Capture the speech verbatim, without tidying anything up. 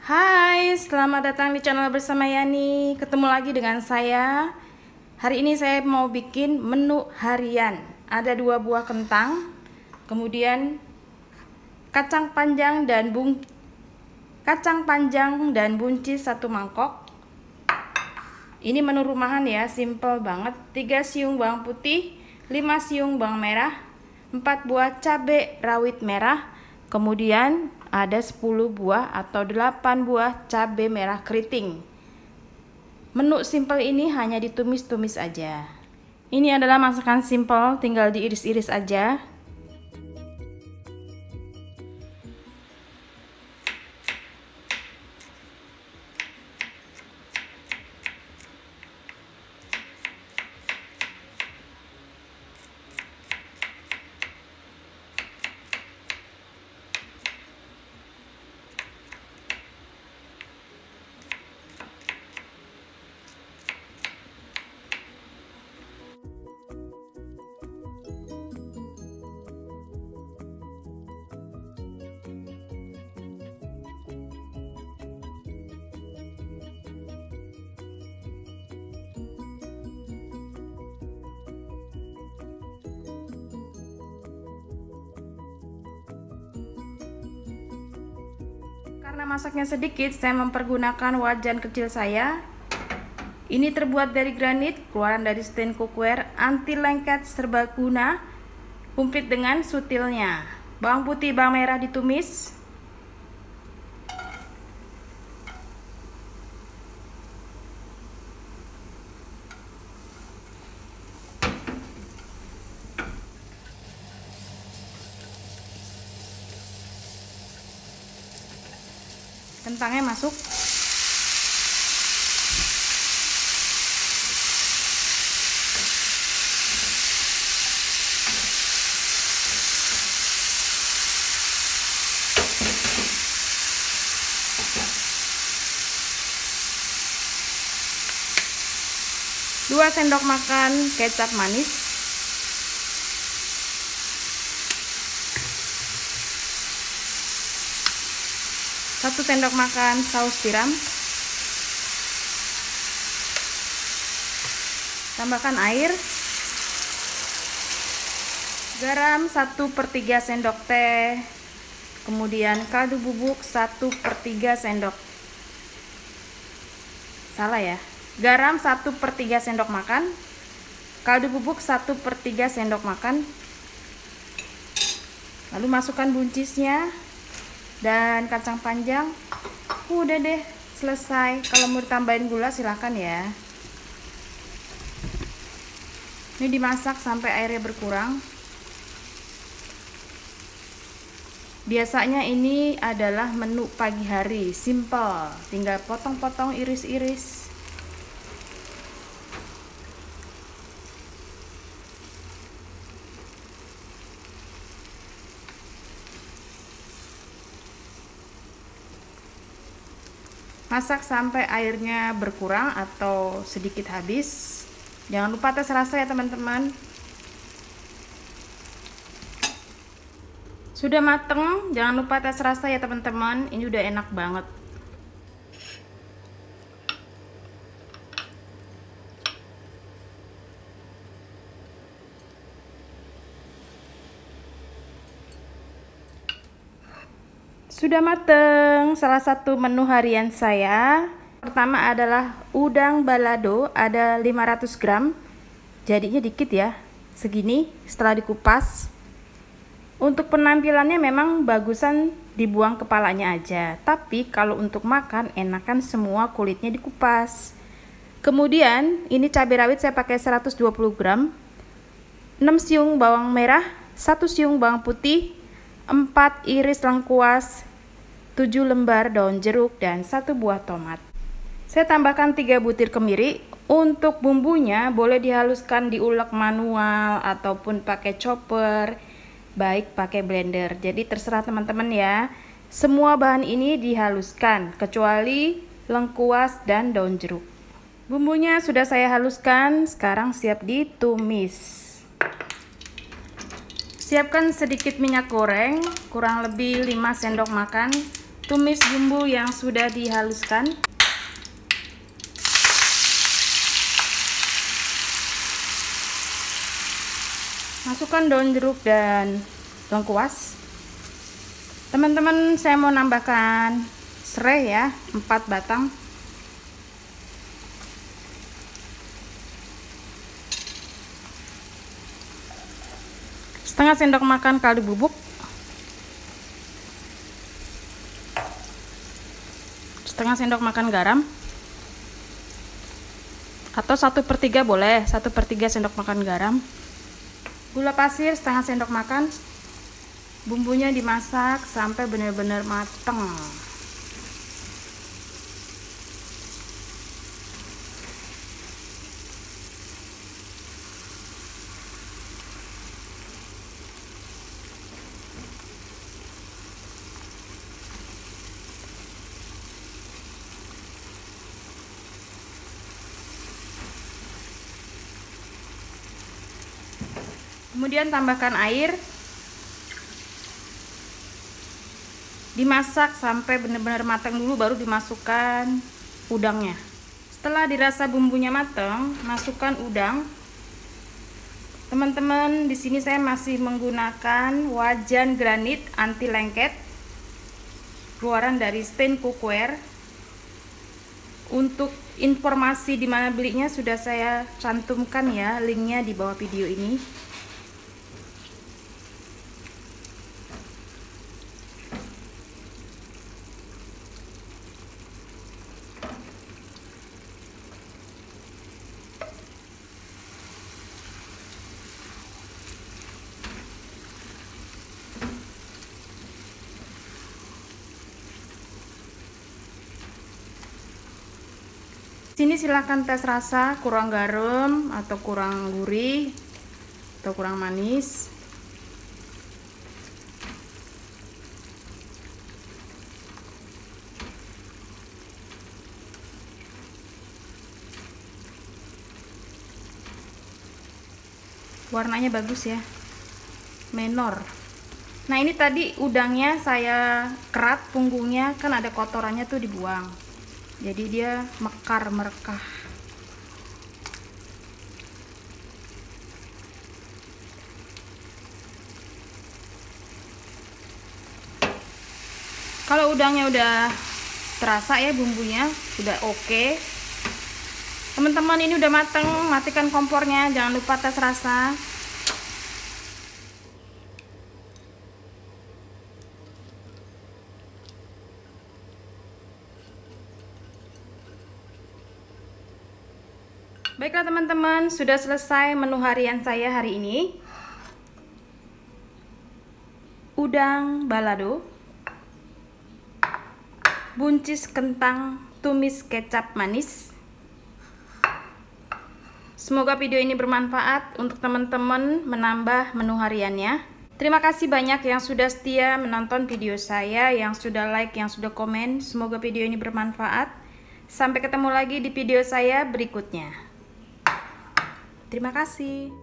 Hai, selamat datang di channel bersama Yani. Ketemu lagi dengan saya. Hari ini saya mau bikin menu harian. Ada dua buah kentang, kemudian kacang panjang dan bung kacang panjang dan buncis satu mangkok. Ini menu rumahan ya, simple banget. tiga siung bawang putih, lima siung bawang merah, empat buah cabai rawit merah, kemudian ada sepuluh buah atau delapan buah cabai merah keriting. Menu simple ini hanya ditumis-tumis aja. Ini adalah masakan simple, tinggal diiris-iris aja. Karena masaknya sedikit, saya mempergunakan wajan kecil saya. Ini terbuat dari granit, keluaran dari stain cookware, anti lengket, serbaguna, komplit dengan sutilnya. Bawang putih, bawang merah ditumis. Kentangnya masuk. dua sendok makan kecap manis. satu sendok makan saus tiram. Tambahkan air. Garam satu per tiga sendok teh. Kemudian kaldu bubuk satu per tiga sendok. Salah ya. Garam satu per tiga sendok makan. Kaldu bubuk satu per tiga sendok makan. Lalu masukkan buncisnya dan kacang panjang. Udah deh, selesai. Kalau mau ditambahin gula silahkan ya. Ini dimasak sampai airnya berkurang. Biasanya ini adalah menu pagi hari, simple. Tinggal potong-potong, iris-iris. Masak sampai airnya berkurang atau sedikit habis. Jangan lupa tes rasa ya teman-teman. Sudah mateng, jangan lupa tes rasa ya teman-teman. Ini udah enak banget. Sudah mateng salah satu menu harian saya. Pertama adalah udang balado, ada lima ratus gram. Jadinya dikit ya, segini setelah dikupas. Untuk penampilannya memang bagusan dibuang kepalanya aja. Tapi kalau untuk makan enakan semua kulitnya dikupas. Kemudian ini cabai rawit saya pakai seratus dua puluh gram. enam siung bawang merah, satu siung bawang putih, empat iris lengkuas, tujuh lembar daun jeruk, dan satu buah tomat. Saya tambahkan tiga butir kemiri. Untuk bumbunya boleh dihaluskan, diulek manual ataupun pakai chopper, baik pakai blender. Jadi terserah teman-teman ya. Semua bahan ini dihaluskan kecuali lengkuas dan daun jeruk. Bumbunya sudah saya haluskan, sekarang siap ditumis. Siapkan sedikit minyak goreng, kurang lebih lima sendok makan. Tumis bumbu yang sudah dihaluskan. Masukkan daun jeruk dan lengkuas. Teman-teman, saya mau nambahkan serai ya, empat batang. Setengah sendok makan kaldu bubuk, setengah sendok makan garam, atau satu per tiga boleh, satu per tiga sendok makan garam. Gula pasir setengah sendok makan. Bumbunya dimasak sampai benar-benar matang. Kemudian tambahkan air, dimasak sampai benar-benar matang dulu, baru dimasukkan udangnya. Setelah dirasa bumbunya matang, masukkan udang. Teman-teman, di sini saya masih menggunakan wajan granit anti lengket keluaran dari Stain Cookware. Untuk informasi di mana belinya sudah saya cantumkan ya, linknya di bawah video ini. Sini silahkan tes rasa, kurang garam atau kurang gurih atau kurang manis. Warnanya bagus ya, menor. Nah, ini tadi udangnya saya kerat punggungnya, kan ada kotorannya tuh dibuang. Jadi dia mekar merekah. Kalau udangnya udah terasa ya, bumbunya udah oke. Teman-teman, ini udah mateng, matikan kompornya, jangan lupa tes rasa. Baiklah teman-teman, sudah selesai menu harian saya hari ini. Udang balado, buncis kentang tumis kecap manis. Semoga video ini bermanfaat untuk teman-teman menambah menu hariannya. Terima kasih banyak yang sudah setia menonton video saya, yang sudah like, yang sudah komen. Semoga video ini bermanfaat. Sampai ketemu lagi di video saya berikutnya. Terima kasih.